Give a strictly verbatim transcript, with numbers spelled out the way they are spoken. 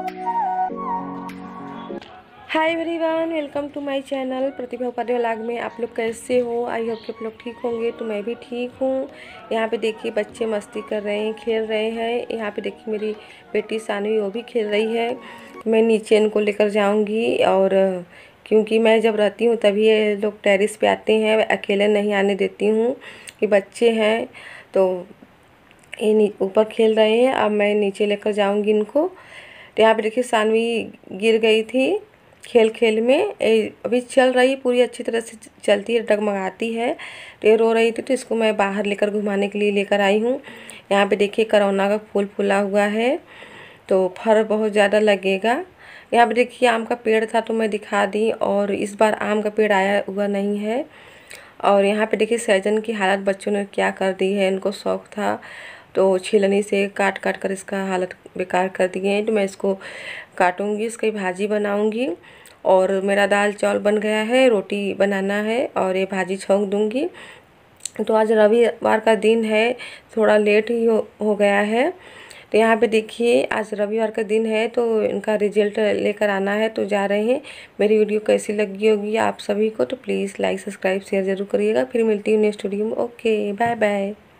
Hi everyone, welcome to my channel Pratibha Upadhyay vlog में। आप लोग कैसे हो? आई होप कि आप लोग ठीक होंगे। तो मैं भी ठीक हूँ। यहाँ पे देखिए बच्चे मस्ती कर रहे हैं, खेल रहे हैं। यहाँ पे देखिए मेरी बेटी सानवी, वो भी खेल रही है। तो मैं नीचे इनको लेकर जाऊँगी, और क्योंकि मैं जब रहती हूँ तभी ये लोग टेरेस पे आते हैं, अकेले नहीं आने देती हूँ कि बच्चे हैं। तो ये ऊपर खेल रहे हैं, अब मैं नीचे लेकर जाऊँगी इनको। तो यहाँ पे देखिए सानवी गिर गई थी खेल खेल में। ए, अभी चल रही, पूरी अच्छी तरह से चलती है, डगमगाती है। तो ये रो रही थी, तो इसको मैं बाहर लेकर घुमाने के लिए लेकर आई हूँ। यहाँ पे देखिए करौना का फूल फूला हुआ है, तो फर बहुत ज़्यादा लगेगा। यहाँ पे देखिए आम का पेड़ था, तो मैं दिखा दी, और इस बार आम का पेड़ आया हुआ नहीं है। और यहाँ पे देखिए सहजन की हालत बच्चों ने क्या कर दी है। इनको शौक था तो छिलनी से काट काट कर इसका हालत बेकार कर दिए हैं। तो मैं इसको काटूंगी, इसकी भाजी बनाऊंगी। और मेरा दाल चावल बन गया है, रोटी बनाना है, और ये भाजी छौंक दूंगी। तो आज रविवार का दिन है, थोड़ा लेट ही हो, हो गया है। तो यहाँ पे देखिए आज रविवार का दिन है, तो इनका रिजल्ट लेकर आना है, तो जा रहे हैं। मेरी वीडियो कैसी लगी होगी आप सभी को, तो प्लीज़ लाइक सब्सक्राइब शेयर ज़रूर करिएगा। फिर मिलती हूँ नेक्स्ट वीडियो में। Okay, bye bye.